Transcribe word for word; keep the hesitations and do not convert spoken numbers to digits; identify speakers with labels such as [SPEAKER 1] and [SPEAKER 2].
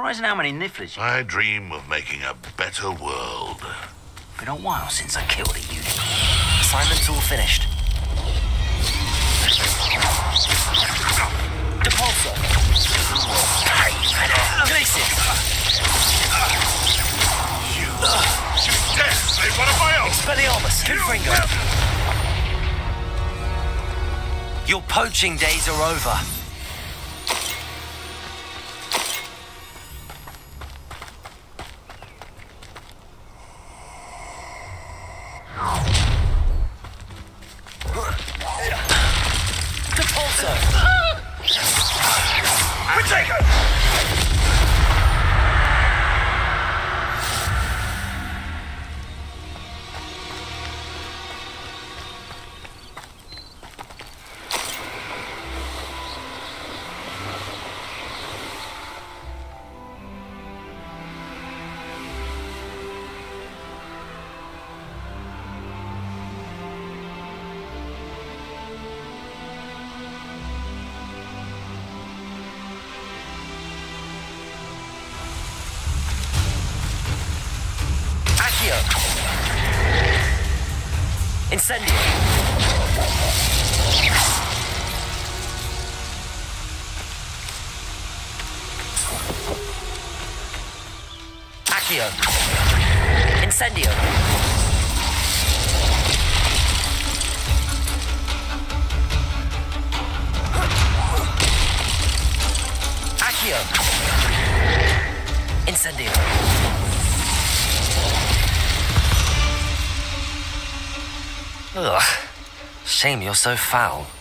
[SPEAKER 1] Surprising how many nifflers you...
[SPEAKER 2] I dream of making a better world.
[SPEAKER 1] Been a while since I killed a unit.
[SPEAKER 3] Assignment's all finished. Depulsor. Glacis.
[SPEAKER 2] You... You dare say one of my own!
[SPEAKER 3] Expelliarmus. Confringo. Your poaching days are over. Incendio. Accio. Incendio. Accio. Incendio. Ugh. Shame you're so foul.